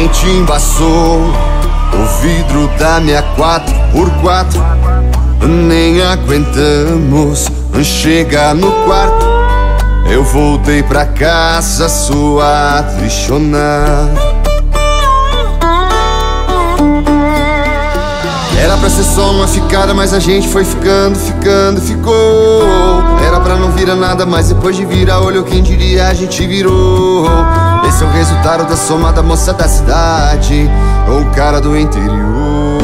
repente embaçou o vidro da minha 4x4. Nem aguentamos chegar no quarto. Eu voltei pra casa suado e chonado. Era pra ser só uma ficada, mas a gente foi ficando, ficou. Era pra não virar nada, mas depois de virar olho, quem diria a gente virou. Esse é o resultado da soma da moça da cidade ou o cara do interior.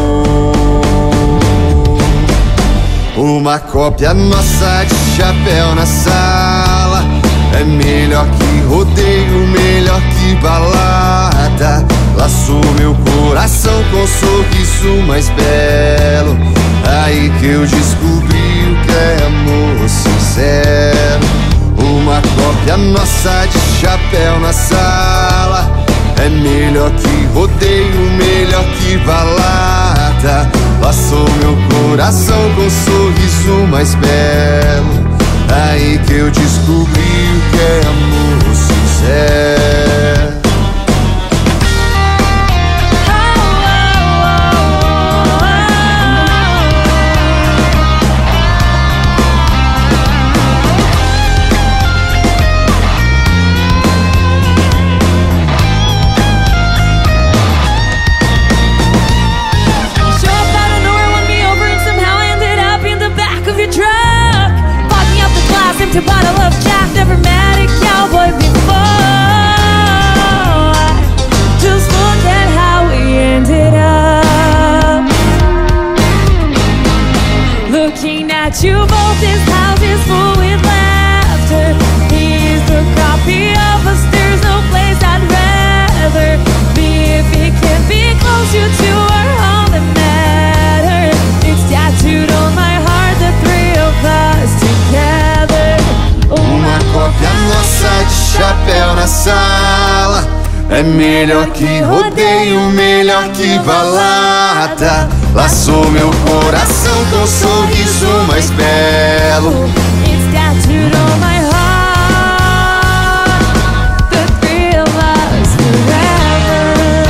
Uma cópia nossa de chapéu na sala é melhor que rodeio, melhor que balada. Laçou meu coração com um sorriso mais belo. Aí que eu descobri o que é amor sincero. Uma cópia nossa de chapéu na sala é melhor que rodeio, melhor que balada. Laçou meu coração com um sorriso mais belo. Aí que eu descobri o que é amor sincero. A bottle of Jack, never met a cowboy before. Just look at how we ended up. Looking at you both, this house is full with laughter. He's the copy of us, there's no place I'd rather be. If it can be close, you two are all that matter. It's tattooed on my heart, the three of us together. Uma cópia nossa de chapéu na sala é melhor que rodeio, melhor que balada. Laçou meu coração com um sorriso mais belo. It's tattooed on my heart, the three of us forever.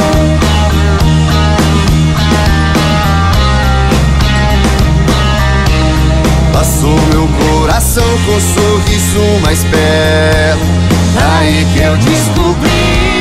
Laçou meu coração com um sorriso mais belo. Aí que eu descobri